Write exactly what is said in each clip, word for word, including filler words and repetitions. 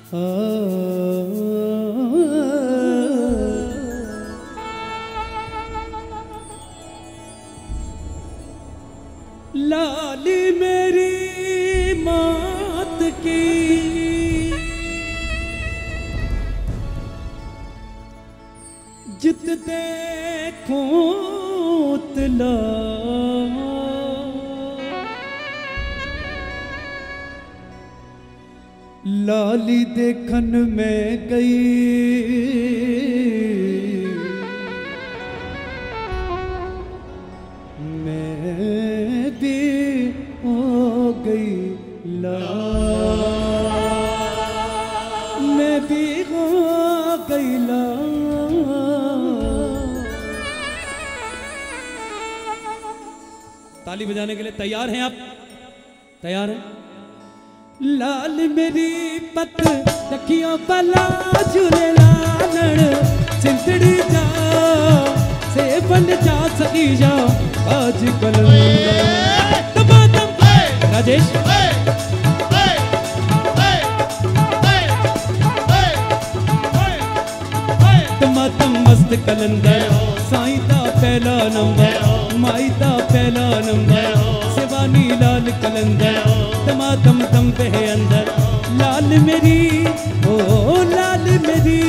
लाली मेरी मात की जित देखो तला लाली देखन में गई मैं भी हो गई लाल मैं भी हो गई लाल। ताली बजाने के लिए तैयार हैं आप? तैयार हैं? लाल मेरी पत रखियो बला झूले लालण चिंतड़ी जा से बन जा सकी जा आज कल राजेश तमातम मस्त कलंदर साईं दा पहला नंबर माई दा पहला नंबर शिवानी लाल कलंदर तमातम तम पे है अंदर लाल मेरी ओ लाल मेरी।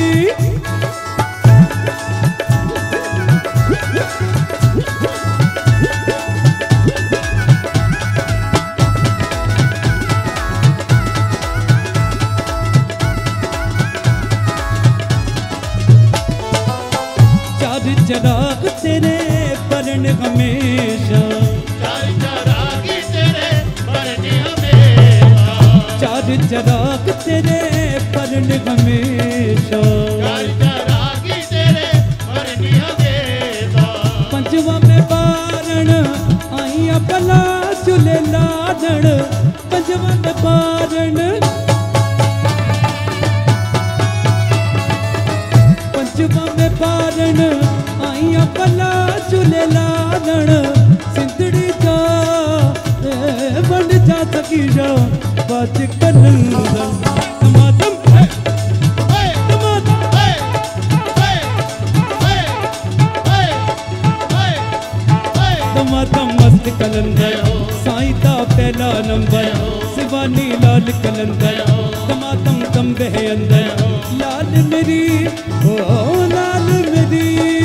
चार चराग तेरे बरन हमेशा चार चराग तेरे बरन हमेशा चार चराग तेरे बरन हमेशा चार चराग तेरे बरन हमेशा पंचवा में बारण आइया बला चुले लाडण पंचवा में बारण पंचवा में बारण आइया बला चुले लाडण सिंधड़ी जा बन जा सकी जा बाज कलंदर तमातम तमातम मस्त कलंदर साईं दा पहला नंबर शिवानी लाल कलंदर तमातम तम बहे अंदर लाल मेरी ओ लाल मेरी।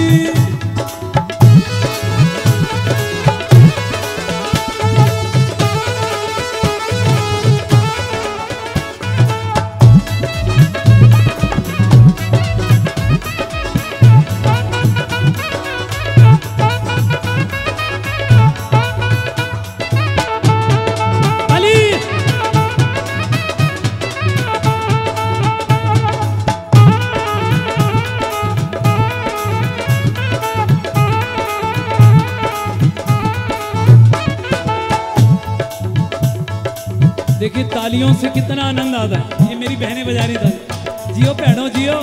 देखिए तालियों से कितना आनंद आता है। ये मेरी बहनें बजा रही था। जियो भैनों जियो।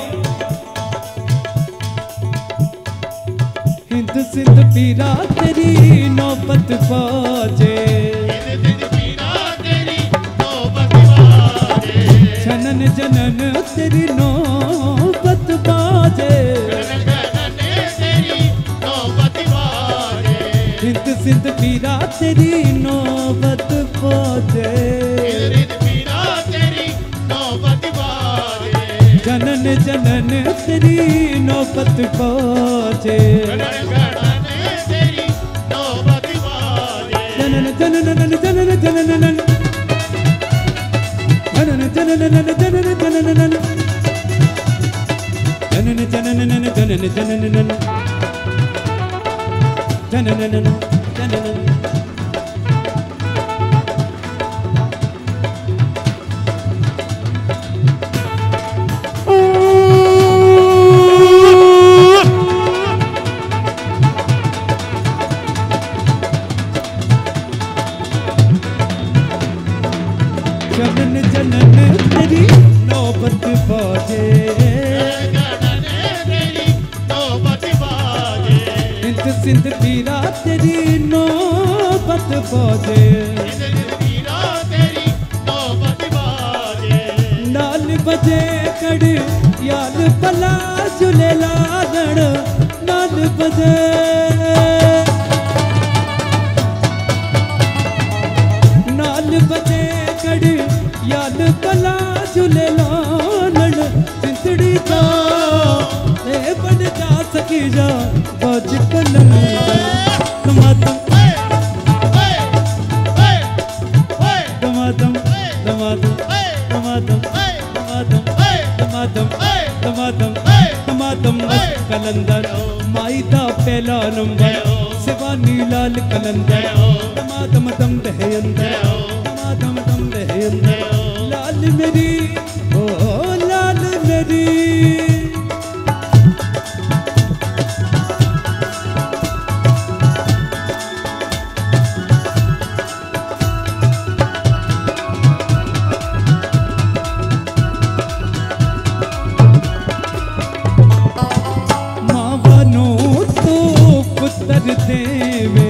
हिंद सिंध पीरा तेरी नौबत बाजे जनन जनन तेरी नौबत बाजे हिंद सिंध पीरा तेरी नौबत बाजे जनन जनन तेरी नौबत बाजे जनन जनन जनन जनन जनन जनन जनन जनन जनन जनन जनन जनन जनन जनन जनन जनन जनन जनन तेरी नौबत बाजे हिंद सिंध पीरा तेरी नौबत बाजे लाल बजे कड़ याल भला झूले लालण लाल बजे नाल बजे कड़ याल भला झूले लालण चिंतड़ी जा ए बन जा सकी जा बाज कलंदर दमादम दमादम दमादम दमादम दमादम दमादम दमादम कलंदर माई दा पहला नंबर शिवानी लाल कलंदर दमादम दम दे अंदर दमादम दम दे अंदर लाल मेरी ओ लाल मेरी देवे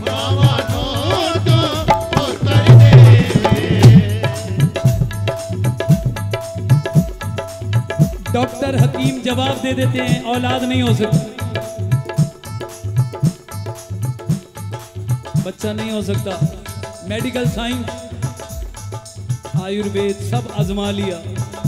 डॉक्टर हकीम जवाब दे देते हैं औलाद नहीं हो सकती, बच्चा नहीं हो सकता। मेडिकल साइंस आयुर्वेद सब आजमा लिया।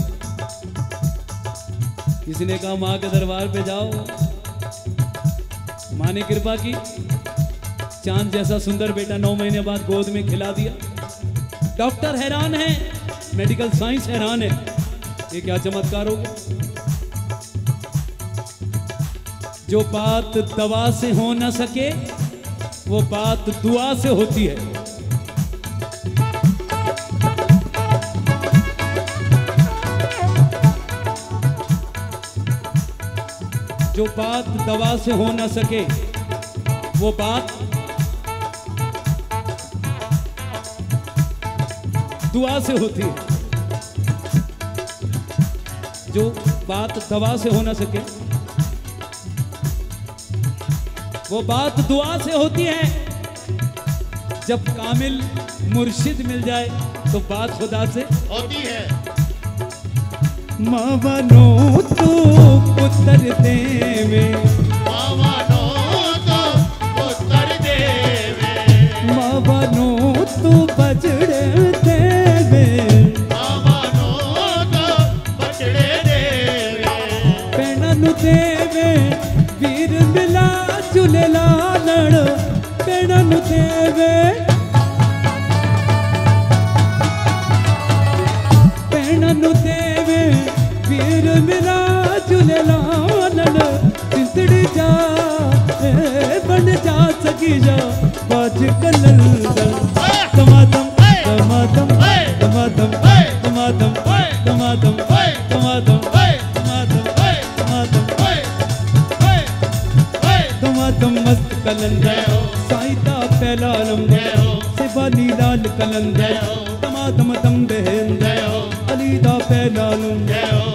किसी ने कहा माँ के दरबार पे जाओ, माँ ने कृपा की, चांद जैसा सुंदर बेटा नौ महीने बाद गोद में खिला दिया। डॉक्टर हैरान है, मेडिकल साइंस हैरान है, ये क्या चमत्कार हो गया। जो बात दवा से हो ना सके वो बात दुआ से होती है। जो बात दवा से हो ना सके वो बात दुआ से होती है। जो बात दवा से हो ना सके वो बात दुआ से होती है। जब कामिल मुर्शिद मिल जाए तो बात खुदा से होती है। मावनो तो पुत्र देवे, मावनो तो पुत्र देवे, मावनो तो बजड़े देवे, मावनो तो बजड़े देवे, पेणनु देवे वीर मिला झूले लालण, पेणनु देवे पेणनु देवे वीर मिला झूले लालण, चिंतड़ी जा ए बन जा सकी जा बाज कलंदर। दमादम दमादम दमादम दमादम दमादम दमादम दमादम मस्त कलंदर साईदा पहला नंबर शिवानी लाल कलंदर दमादम दम दे अंदर अली दा पहला नंबर